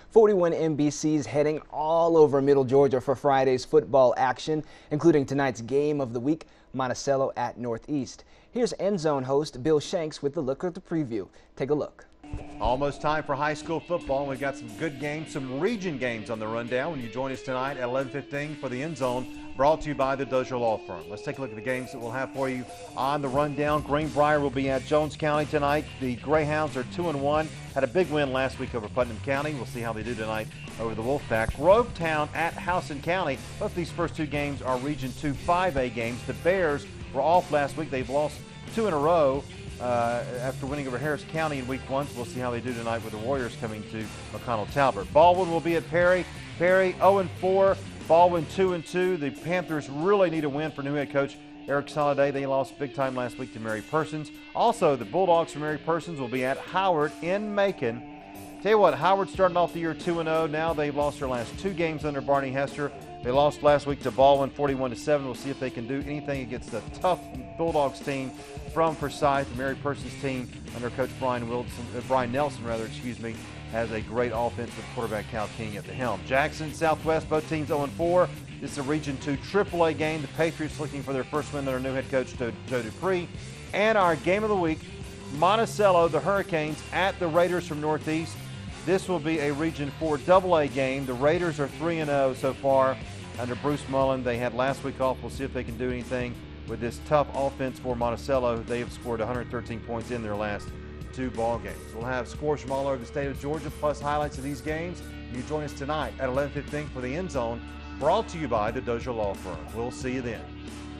41 NBC's heading all over Middle Georgia for Friday's football action, including tonight's game of the week, Monticello at Northeast. Here's End Zone host Bill Shanks with the look at the preview. Take a look. Almost time for high school football. We've got some good games, some region games on the rundown when you join us tonight at 11:15 for the End Zone, brought to you by the Dozier Law Firm. Let's take a look at the games that we'll have for you on the rundown. Greenbrier will be at Jones County tonight. The Greyhounds are 2-1. Had a big win last week over Putnam County. We'll see how they do tonight over the Wolfpack. Grovetown at Howson County. Both of these first two games are Region 2 5A games. The Bears were off last week. They've lost 2 in a row. After winning over Harris County in week 1. So we'll see how they do tonight with the Warriors coming to McConnell Talbot. Baldwin will be at Perry. Perry 0-4, Baldwin 2-2. The Panthers really need a win for new head coach Eric Soliday. They lost big time last week to Mary Persons. Also, the Bulldogs from Mary Persons will be at Howard in Macon. Tell you what, Howard starting off the year 2-0. Now they've lost their last 2 games under Barney Hester. They lost last week to Baldwin 41-7. We'll see if they can do anything against the tough Bulldogs team from Forsyth. The Mary Persons team under Coach Brian Nelson, has a great offense with quarterback Cal King at the helm. Jackson, Southwest, both teams 0-4. This is a Region 2 AAA game. The Patriots looking for their first win under new head coach Joe Dupree. And our game of the week, Monticello, the Hurricanes at the Raiders from Northeast. This will be a Region 4 AA game. The Raiders are 3-0 so far under Bruce Mullen. They had last week off. We'll see if they can do anything with this tough offense for Monticello. They have scored 113 points in their last 2 ball games. We'll have scores from all over the state of Georgia, plus highlights of these games. You join us tonight at 11:15 for the End Zone, brought to you by the Dozier Law Firm. We'll see you then.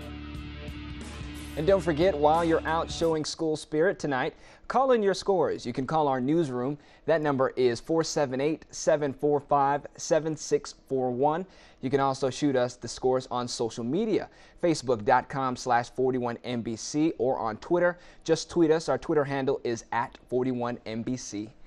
And don't forget, while you're out showing school spirit tonight, call in your scores. You can call our newsroom. That number is 478-745-7641. You can also shoot us the scores on social media, facebook.com/41NBC, or on Twitter. Just tweet us. Our Twitter handle is @41NBC.